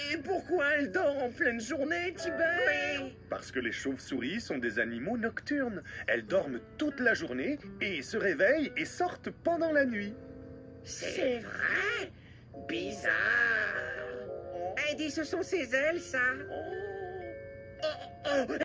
Et pourquoi elle dort en pleine journée, Tibet? Oui. Parce que les chauves-souris sont des animaux nocturnes. Elles dorment toute la journée et se réveillent et sortent pendant la nuit. C'est vrai? Bizarre. Eddie, ce sont ses ailes, ça. Oh,